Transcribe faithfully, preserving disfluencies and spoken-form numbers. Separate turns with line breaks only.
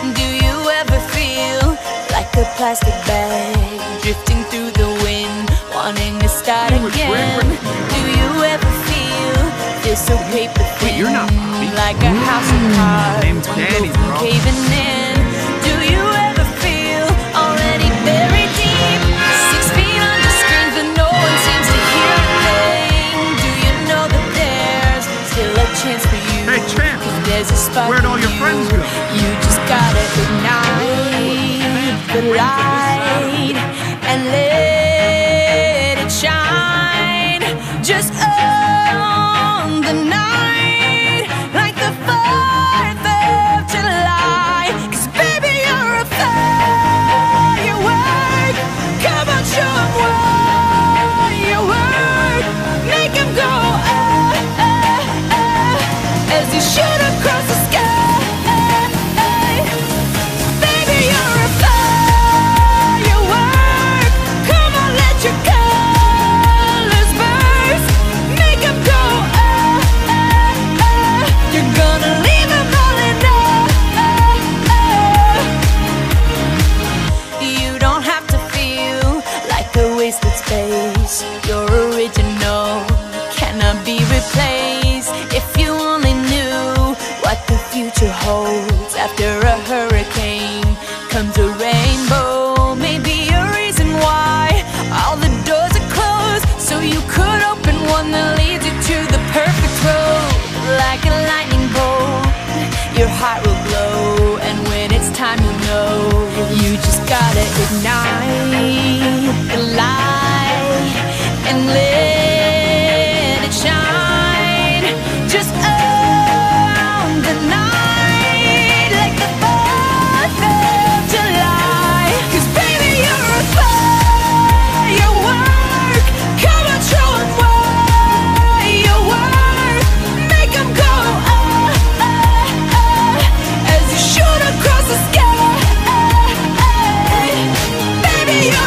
Do you ever feel like a plastic bag drifting through the wind, wanting to start again? Do you ever feel this so paper thin?
Wait, you're not Bobby.
Like a house of cards,
Name's
one
Danny,
roof
bro.
caving in. Do you ever feel already buried deep, six feet under screens but no one seems to hear a thing? Do you know that there's still a chance for you?
Hey, champ!
There's a spot
Where'd all
for
your
you.
friends go?
You just gotta ignite the light and let it shine. Just own the night like the fourth of July. 'Cause baby, you're a firework. Come on, show 'em what you work. Make 'em go ah, ah, ah, as you shoot across the sky. Baby, you're a firework. Come on, let your colors burst. Make 'em go ah, ah, ah. You're gonna leave 'em all in awe. You don't have to feel like a wasted space. You're original, cannot be replaced. If you only knew what the future holds. After a hurricane comes a rainbow. Maybe a reason why all the doors are closed, so you could open one that leads you to the perfect road. Like a lightning bolt, your heart will glow, and when it's time, you know you just gotta ignite the light and let it shine. Just own the night like the fourth of July. 'Cause baby, you're a firework. Come on, show 'em what you work. Make 'em go ah, ah, ah, as you shoot across the sky. Baby, you're